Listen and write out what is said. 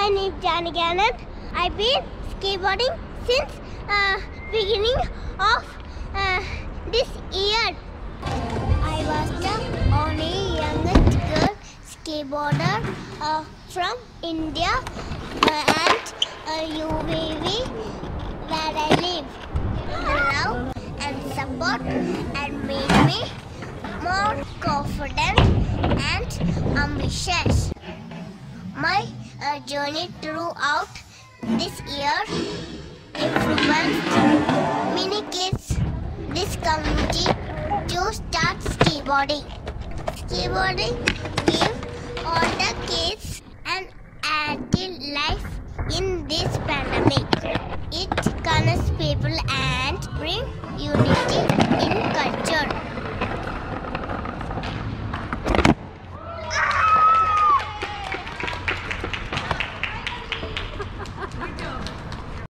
My name is Janaki Anand. I've been skateboarding since beginning of this year. I was the only youngest girl skateboarder from India and UAV where I live. The love and support and made me more confident and ambitious. My journey throughout this year influenced many kids this community to start skateboarding. Skateboarding gives all the kids an active life in this pandemic. It connects people and brings unity